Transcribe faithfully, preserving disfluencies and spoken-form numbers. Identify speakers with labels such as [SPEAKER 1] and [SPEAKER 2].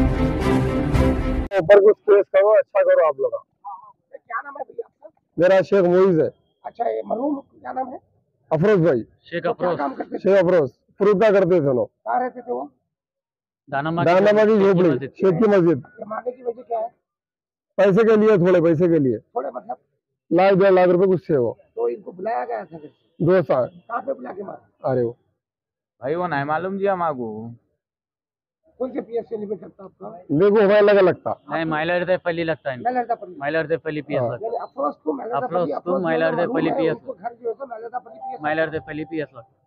[SPEAKER 1] ऊपर कुछ केस करो, अच्छा करो आप लोग।
[SPEAKER 2] क्या नाम है भैया आपका?
[SPEAKER 1] मेरा शेख मोइज है।
[SPEAKER 2] अच्छा, ये मरहूम क्या नाम है?
[SPEAKER 1] अफरोज भाई।
[SPEAKER 2] शेख अफरोज। काम करते थे?
[SPEAKER 1] शेख अफरोज फ्रूट का करते थे लोग।
[SPEAKER 2] कहाँ रहते थे वो?
[SPEAKER 1] दानामा की झोपड़ी, शेख की मस्जिद।
[SPEAKER 2] मारने की वजह क्या है?
[SPEAKER 1] पैसे के लिए, थोड़े पैसे के लिए।
[SPEAKER 2] थोड़े मतलब
[SPEAKER 1] लाख डेढ़ लाख रुपए कुछ थे वो।
[SPEAKER 2] तो इनको बुलाया गया था?
[SPEAKER 1] दो साल।
[SPEAKER 2] कहाँ पे बुला के मारा?
[SPEAKER 1] अरे वो
[SPEAKER 3] भाई वो नहीं मालूम जी हमारे।
[SPEAKER 2] कौन से पीएस से लिमिट लगता आपका?
[SPEAKER 1] देखो हमारा लगा लगता
[SPEAKER 3] नहीं मೈಲಾರದೆ पल्ली लगता है।
[SPEAKER 2] मैलरदापल्ली।
[SPEAKER 3] ಮೈಲಾರದೆ पल्ली पीएस लगता
[SPEAKER 2] यानी अफरोज को
[SPEAKER 3] है। अफरोज तुम मೈಲಾರದೆ पल्ली पीएस।
[SPEAKER 2] घर जो है तो मैलरदापल्ली पीएस।
[SPEAKER 3] ಮೈಲಾರದೆ पल्ली पीएस लगता है।